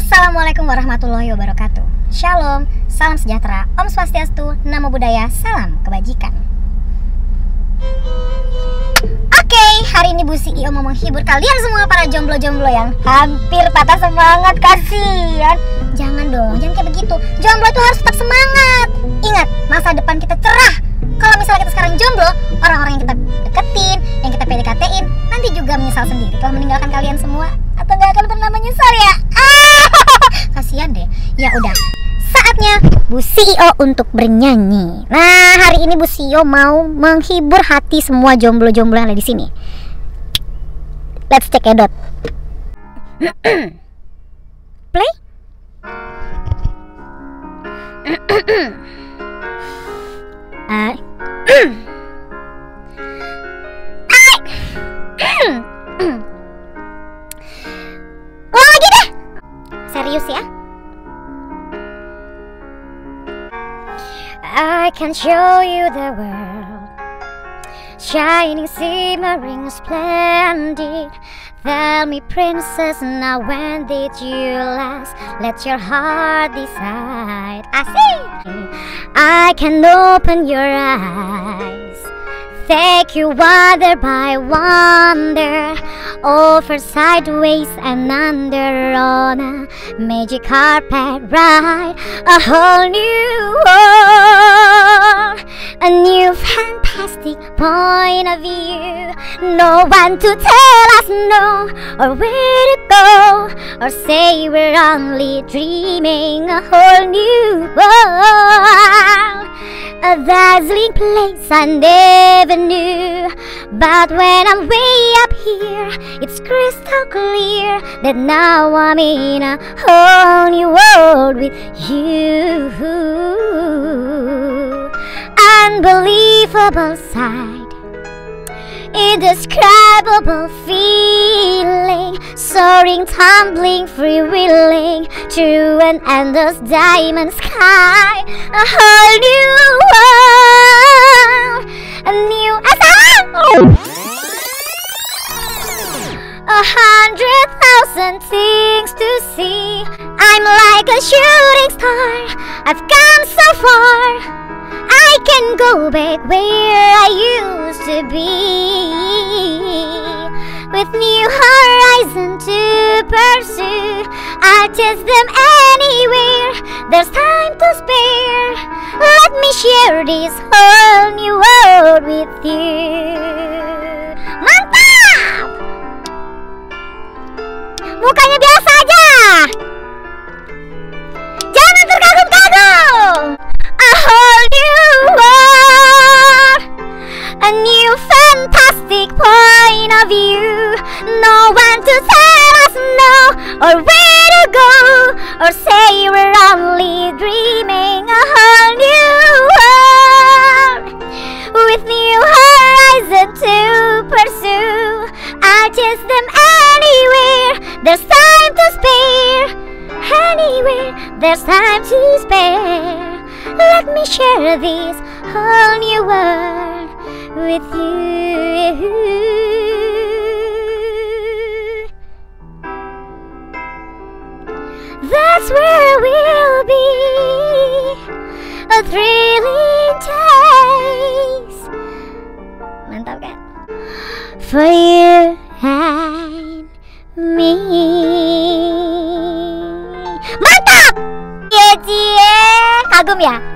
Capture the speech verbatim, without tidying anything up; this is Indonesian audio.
Assalamualaikum warahmatullahi wabarakatuh. Shalom, salam sejahtera, Om Swastiastu, Namo Buddhaya, salam kebajikan. Oke, hari ini Bu C E O mau menghibur kalian semua para jomblo-jomblo yang hampir patah semangat. Kasihan. Jangan dong, jangan kayak begitu. Jomblo itu harus tetap semangat. Ingat, masa depan kita cerah. Kalau misalnya kita sekarang jomblo, orang-orang yang kita deketin, yang kita P D K T-in, nanti juga menyesal sendiri telah meninggalkan kalian semua. Atau gak akan pernah menyesal ya? Ah, kasihan deh. Ya udah, saatnya Bu C E O untuk bernyanyi. Nah, hari ini Bu C E O mau menghibur hati semua jomblo-jomblo yang ada di sini. Let's take a dot. Play. uh. Ulang lagi deh. Serius ya? I can show you the world, shining, shimmering, splendid. Tell me, princess, now when did you last let your heart decide? I see. I can open your eyes, take you wonder by wonder, over, sideways, and under on a magic carpet ride. A whole new world, a new fantastic point of view. No one to tell us no, or where to go, or say we're only dreaming. A whole new world, a dazzling place I never knew. But when I'm way up here, it's crystal clear that now I'm in a whole new world with you. Unbelievable sight, indescribable feeling, soaring, tumbling, freewheeling through an endless diamond sky. A whole new world, a new a hundred thousand things to see. I'm like a shooting star, I've come so far, I can go back where I used to be, with new horizon to pursue. I'll chase them anywhere, there's time to spare. Let me share this whole new world with you. Mantap! Mukanya biasa aja, jangan terkagum-kagum. A whole new world, a new fantastic point of view. No one to tell us no, or where to go, or say we're only dreaming. A whole new world, with new horizon to pursue. I'll chase them anywhere, there's time to spare. Anywhere, there's time to spare. Let me share this whole new world with you. That's where we'll be, a thrilling taste. Mantap kan? For you and me. Mantap! Cie cie, kagum ya?